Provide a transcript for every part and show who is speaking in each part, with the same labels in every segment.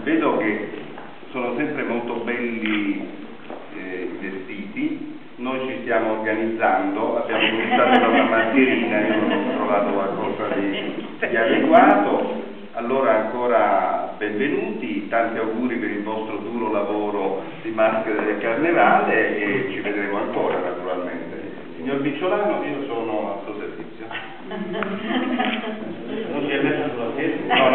Speaker 1: vedo che sono sempre molto belli i vestiti. Noi ci stiamo organizzando, abbiamo cominciato da una mascherina, io non ho trovato qualcosa di adeguato. Allora ancora benvenuti, tanti auguri per il vostro duro lavoro di maschere del carnevale e ci vedremo ancora naturalmente. Signor Bicciolano, io sono al suo servizio.
Speaker 2: Non si è messo sulla testa?
Speaker 1: No,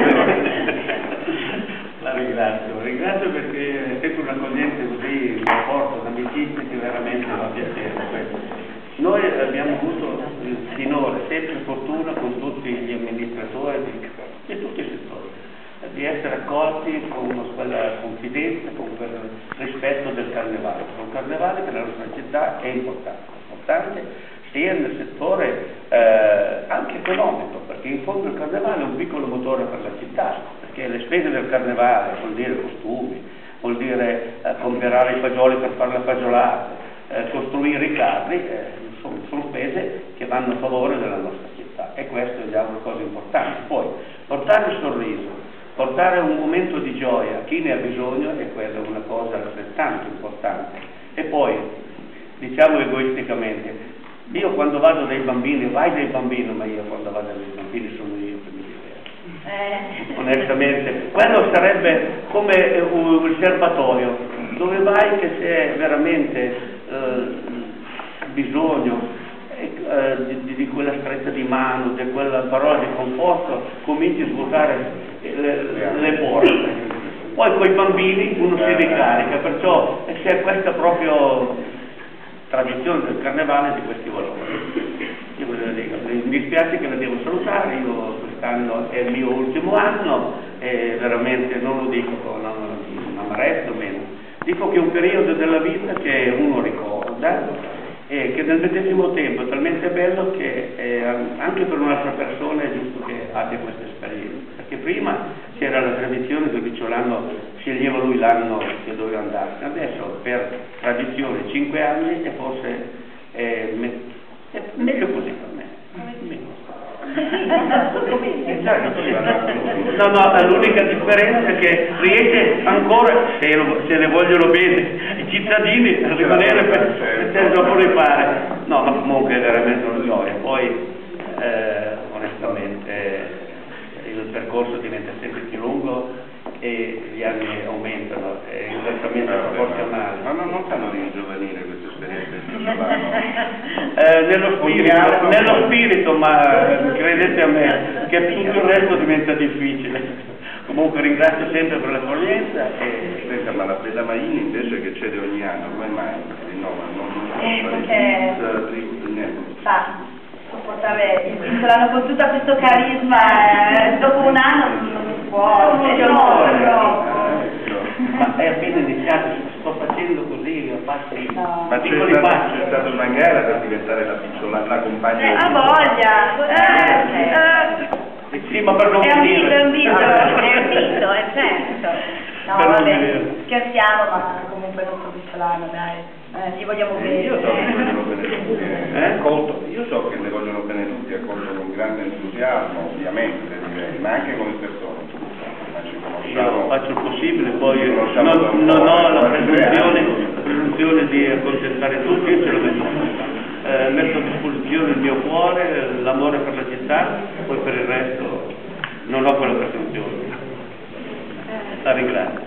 Speaker 2: La ringrazio perché è sempre un'accoglienza così, un rapporto, un'amicizia che veramente fa piacere. Noi abbiamo avuto finora sempre fortuna con tutti gli amministratori di tutti i settori, di essere accolti con quella confidenza, con quel rispetto del carnevale. Un carnevale che nella nostra città è importante sia nel settore anche economico, perché in fondo il carnevale è un piccolo motore per la città, perché le spese del carnevale vuol dire costumi, vuol dire comprare i fagioli per fare le fagiolate, costruire i carri, sono spese che vanno a favore della nostra città e questo è già una cosa importante. Poi portare il sorriso, portare un momento di gioia a chi ne ha bisogno è quella una cosa altrettanto importante. E poi diciamo egoisticamente, io quando vado dai bambini, vai dai bambini, ma io quando vado dai bambini sono io che mi diverto. Onestamente, quello sarebbe come un serbatoio, dove vai che c'è veramente bisogno di quella stretta di mano, di quella parola di conforto, cominci a svuotare le porte. Poi con i bambini uno si ricarica, perciò c'è questa proprio tradizione del carnevale di questi valori. Io mi dispiace che la devo salutare, io quest'anno è il mio ultimo anno e veramente non lo dico con amarezza o meno, dico che è un periodo della vita che uno ricorda e che nel medesimo tempo è talmente bello che anche per un'altra persona è giusto che abbia questa esperienza, perché prima c'era la tradizione che Bicciolano sceglieva lui l'anno che doveva andare, adesso per tradizione 5 anni e forse è meglio così per me. No, l'unica differenza è che riesce ancora, se ne vogliono bene i cittadini, a rimanere dopo rifare. No, ma comunque è veramente una gioia. Poi onestamente il percorso diventa sempre più lungo e gli anni aumentano, è inversamente proporzionale.
Speaker 1: Ma non fanno ringiovanire queste esperienze di
Speaker 2: nello spirito, ma credete a me che tutto il resto diventa difficile. Comunque ringrazio sempre per l'accoglienza e...
Speaker 1: Senta, ma la Bella Maini invece che cede ogni anno, come mai? No,
Speaker 3: perché sa sopportare il Bicciolano con tutto questo carisma, dopo un anno non si può,
Speaker 2: ma è appena iniziato, sto facendo così, passi,
Speaker 1: ma
Speaker 2: piccoli passi.
Speaker 1: C'è stata una gara per diventare la compagna
Speaker 3: ha voglia,
Speaker 2: sì, ma per non venire.
Speaker 3: È un dito, è certo. No, vabbè, scherziamo, ma comunque il nostro Bicciolano, dai, gli vogliamo bene.
Speaker 1: Io so che ne vogliono bene tutti, io so che ne vogliono bene tutti, accolto con grande entusiasmo, ovviamente, direi, ma anche come persone.
Speaker 2: Io faccio il possibile, poi non ho la presunzione di accontentare tutti, io ce lo vedo. Metto a disposizione il mio cuore, l'amore per la città, poi per il resto non ho quella presunzione. La ringrazio.